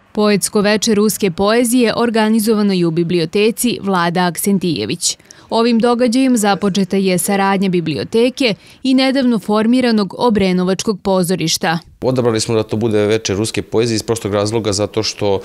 Poetsko veče ruske poezije organizovano je u biblioteci Vlada Aksentijević. Ovim događajem započeta je saradnja biblioteke i nedavno formiranog Obrenovačkog pozorišta. Odabrali smo da to bude veče ruske poezije iz prostog razloga zato što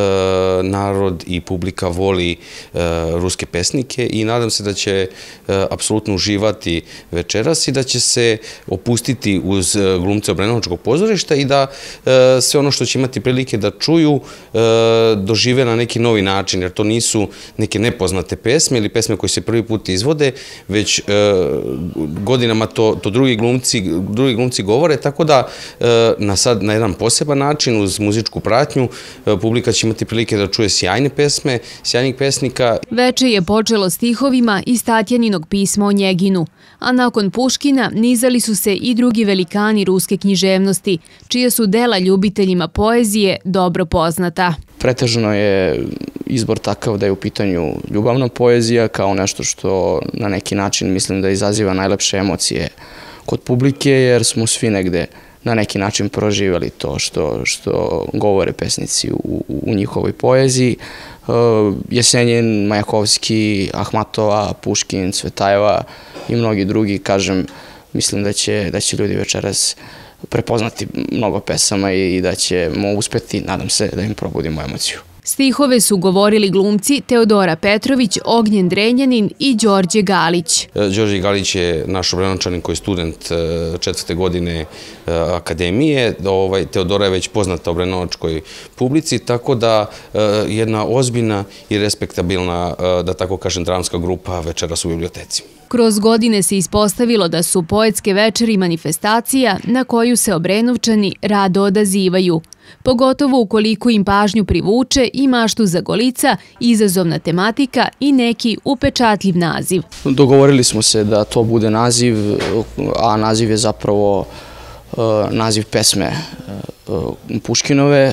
narod i publika voli ruske pesnike i nadam se da će apsolutno uživati večeras i da će se opustiti uz glumce Obrenovačkog pozorišta i da sve ono što će imati prilike da čuju dožive na neki novi način, jer to nisu neke nepoznate pesme ili pesme koje se prvi put izvode, već godinama to drugi glumci govore, tako da na jedan poseban način, uz muzičku pratnju, publika će imati prilike da čuje sjajne pesme, sjajnih pesnika. Veče je počelo stihovima iz Tatjaninog pisma o Njeginu, a nakon Puškina nizali su se i drugi velikani ruske književnosti, čije su dela ljubiteljima poezije dobro poznata. Pretežno je izbor takav da je u pitanju ljubavna poezija kao nešto što na neki način mislim da izaziva najlepše emocije kod publike, jer smo svi negde na neki način proživjeli to što govore pesnici u njihovoj poeziji. Jesenjin, Majakovski, Ahmatova, Puškin, Cvetajeva i mnogi drugi, kažem, mislim da će ljudi večeras prepoznati mnogo pesama i da ćemo uspeti, nadam se, da im probudimo emociju. Stihove su govorili glumci Teodora Petrović, Ognjen Drenjanin i Đorđe Galić. Đorđe Galić je naš Obrenovačanin koji je student 4. godine akademije. Teodora je već poznata obrenovačkoj publici, tako da jedna ozbiljna i respektabilna, da tako kažem, dramska grupa večeras u biblioteci. Kroz godine se ispostavilo da su poetske večeri manifestacija na koju se Obrenovčani rado odazivaju, pogotovo ukoliko im pažnju privuče i maštu za Golica, izazovna tematika i neki upečatljiv naziv. Dogovorili smo se da to bude naziv, a naziv je zapravo naziv pesme Puškinove,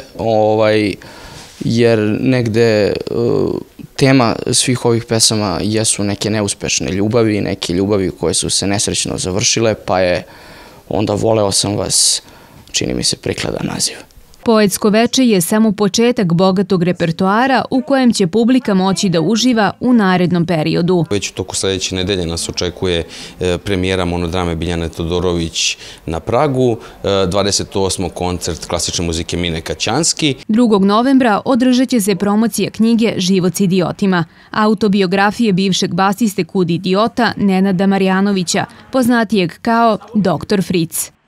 jer negde tema svih ovih pesama jesu neke neuspešne ljubavi, neke ljubavi koje su se nesrećno završile, pa je onda Voleo sam vas, čini mi se, prikladan naziv. Poetsko veče je samo početak bogatog repertoara u kojem će publika moći da uživa u narednom periodu. Već u toku sledeće nedelje nas očekuje premijera monodrame Biljane Todorović na Pragu, 28. koncert klasične muzike Mine Kaćanski. 2. novembra održat će se promocija knjige Život s idiotima, autobiografije bivšeg basiste Kud idiota Nenada Marjanovića, poznatijeg kao Dr. Fritz.